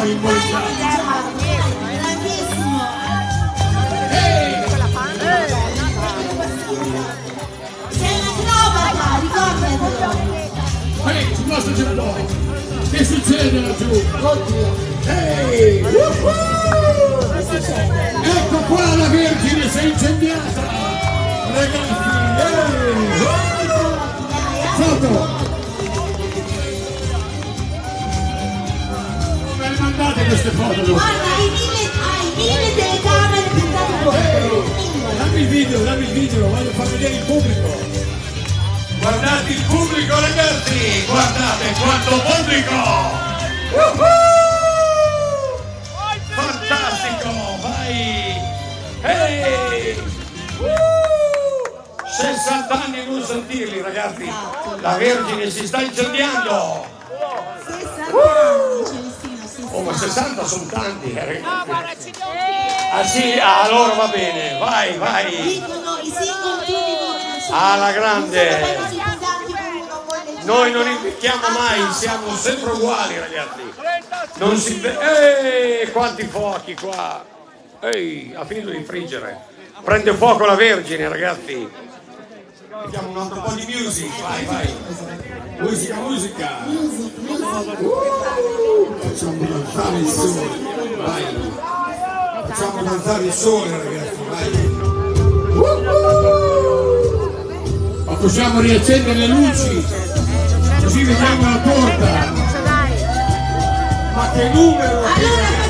simboleggiato. Grandissimo. Sei un acrobata, ricordati. Ehi, sul nostro Giappone, che succede laggiù? Oddio. Ehi! Che succede? Ecco qua la Vergine si è incendiata! Ragazzi, foto! Come le mandate queste foto? Guarda, hai mille telecamere puntate dove? Dammi il video, voglio far vedere il pubblico! Guardate il pubblico ragazzi! Guardate quanto pubblico! Fantastico! Vai! Ehi! 60 anni non sentirli ragazzi! La Vergine si sta incendiando! 60 anni, Celestino, 60. Oh, ma 60 sono tanti, ragazzi! Ah sì, allora va bene, vai! Dicono i single tutti Alla grande! Noi non invecchiamo mai, siamo sempre uguali ragazzi! Non si quanti fuochi qua! Ehi, ha finito di friggere! Prende fuoco la Vergine ragazzi! Mettiamo un altro po' di music, vai! Musica! Facciamo danzare il sole, vai! Facciamo danzare il sole ragazzi, vai! Ma possiamo riaccendere le luci, così vediamo la porta. Ma che numero! Allora